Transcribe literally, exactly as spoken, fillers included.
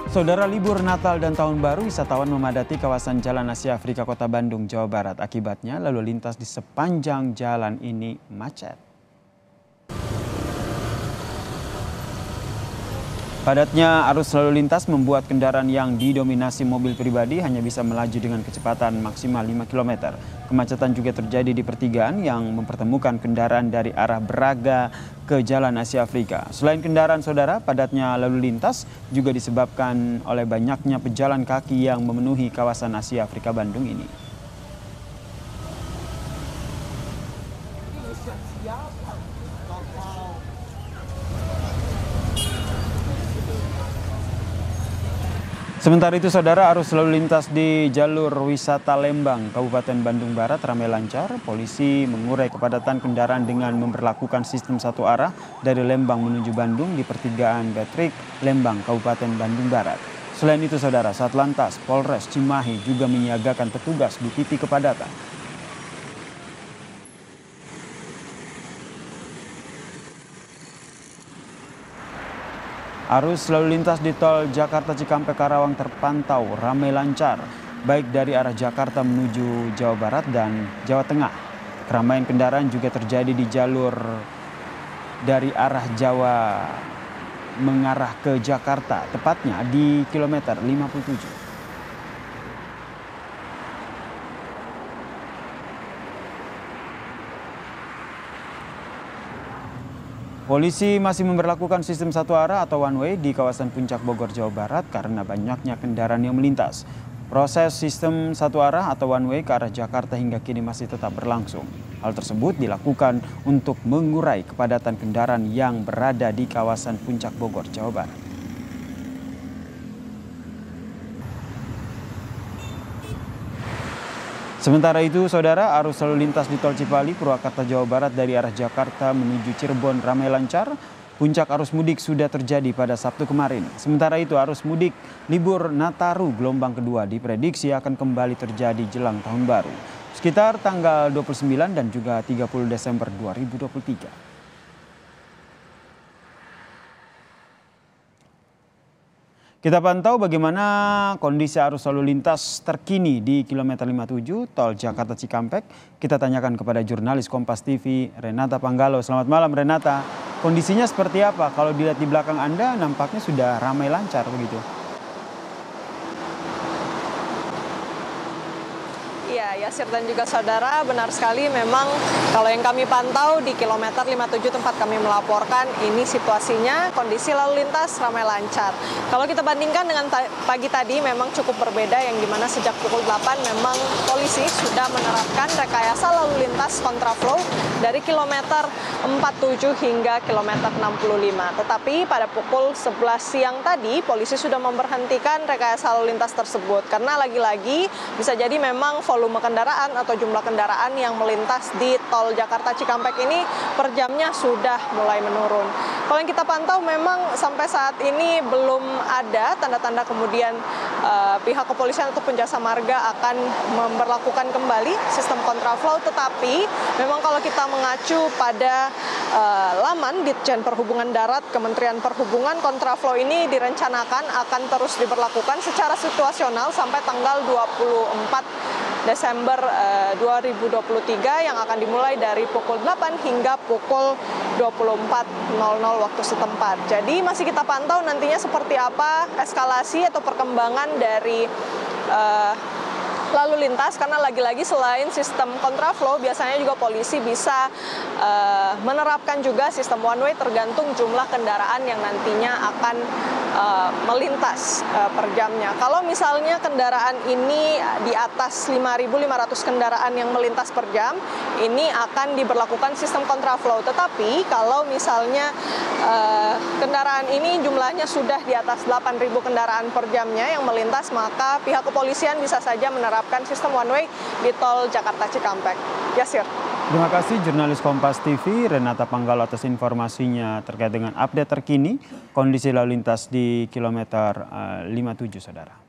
Saudara, libur Natal dan Tahun Baru, wisatawan memadati kawasan Jalan Asia Afrika Kota Bandung, Jawa Barat. Akibatnya lalu lintas di sepanjang jalan ini macet. Padatnya arus lalu lintas membuat kendaraan yang didominasi mobil pribadi hanya bisa melaju dengan kecepatan maksimal lima kilometer. Kemacetan juga terjadi di pertigaan yang mempertemukan kendaraan dari arah Braga ke Jalan Asia Afrika. Selain kendaraan, saudara, padatnya lalu lintas juga disebabkan oleh banyaknya pejalan kaki yang memenuhi kawasan Asia Afrika Bandung ini. Sementara itu, saudara, arus lalu lintas di jalur wisata Lembang, Kabupaten Bandung Barat ramai lancar. Polisi mengurai kepadatan kendaraan dengan memberlakukan sistem satu arah dari Lembang menuju Bandung di pertigaan Betrik, Lembang, Kabupaten Bandung Barat. Selain itu, saudara, Satlantas Polres Cimahi juga menyiagakan petugas di titik kepadatan. Arus lalu lintas di tol Jakarta Cikampek Karawang terpantau ramai lancar, baik dari arah Jakarta menuju Jawa Barat dan Jawa Tengah. Keramaian kendaraan juga terjadi di jalur dari arah Jawa mengarah ke Jakarta, tepatnya di kilometer lima puluh tujuh. Polisi masih memberlakukan sistem satu arah atau one way di kawasan Puncak Bogor, Jawa Barat karena banyaknya kendaraan yang melintas. Proses sistem satu arah atau one way ke arah Jakarta hingga kini masih tetap berlangsung. Hal tersebut dilakukan untuk mengurai kepadatan kendaraan yang berada di kawasan Puncak Bogor, Jawa Barat. Sementara itu, saudara, arus lalu lintas di tol Cipali, Purwakarta, Jawa Barat dari arah Jakarta menuju Cirebon ramai lancar. Puncak arus mudik sudah terjadi pada Sabtu kemarin. Sementara itu, arus mudik libur Nataru gelombang kedua diprediksi akan kembali terjadi jelang Tahun Baru, sekitar tanggal dua puluh sembilan dan juga tiga puluh Desember dua ribu dua puluh tiga. Kita pantau bagaimana kondisi arus lalu lintas terkini di kilometer lima puluh tujuh tol Jakarta Cikampek. Kita tanyakan kepada jurnalis Kompas T V Renata Panggalo. Selamat malam, Renata. Kondisinya seperti apa? Kalau dilihat di belakang Anda nampaknya sudah ramai lancar begitu. Iya, Yasir dan juga saudara, benar sekali memang kalau yang kami pantau di kilometer lima puluh tujuh tempat kami melaporkan, ini situasinya kondisi lalu lintas ramai lancar. Kalau kita bandingkan dengan pagi tadi memang cukup berbeda, yang dimana sejak pukul delapan memang polisi sudah menerapkan rekayasa lalu lintas kontraflow dari kilometer empat puluh tujuh hingga kilometer enam puluh lima. Tetapi pada pukul sebelas siang tadi polisi sudah memberhentikan rekayasa lalu lintas tersebut karena lagi-lagi bisa jadi memang volume kendaraan atau jumlah kendaraan yang melintas di tol Jakarta Cikampek ini per jamnya sudah mulai menurun. Kalau yang kita pantau memang sampai saat ini belum ada tanda-tanda kemudian uh, pihak kepolisian ataupun jasa marga akan memberlakukan kembali sistem kontraflow, tetapi memang kalau kita mengacu pada uh, laman Ditjen Perhubungan Darat Kementerian Perhubungan, kontraflow ini direncanakan akan terus diberlakukan secara situasional sampai tanggal dua puluh empat Desember uh, dua ribu dua puluh tiga yang akan dimulai dari pukul delapan hingga pukul dua puluh empat nol nol waktu setempat. Jadi masih kita pantau nantinya seperti apa eskalasi atau perkembangan dari uh, lalu lintas, karena lagi-lagi selain sistem kontraflow biasanya juga polisi bisa uh, menerapkan juga sistem one way tergantung jumlah kendaraan yang nantinya akan uh, melintas uh, per jamnya. Kalau misalnya kendaraan ini di atas lima ribu lima ratus kendaraan yang melintas per jam, ini akan diberlakukan sistem kontraflow. Tetapi kalau misalnya uh, kendaraan ini jumlahnya sudah di atas delapan ribu kendaraan per jamnya yang melintas, maka pihak kepolisian bisa saja menerapkan sistem one way di tol Jakarta Cikampek. Yasir. Terima kasih jurnalis Kompas T V Renata Panggalo atas informasinya terkait dengan update terkini kondisi lalu lintas di kilometer lima puluh tujuh, saudara.